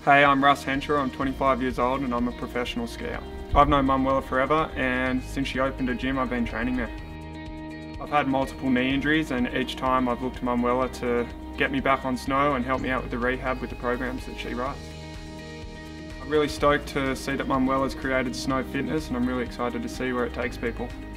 Hey, I'm Russ Henshaw, I'm 25 years old and I'm a professional skier. I've known Manuela forever, and since she opened a gym I've been training there. I've had multiple knee injuries, and each time I've looked to Manuela to get me back on snow and help me out with the rehab with the programs that she writes. I'm really stoked to see that Manuela's created Snow Fitness, and I'm really excited to see where it takes people.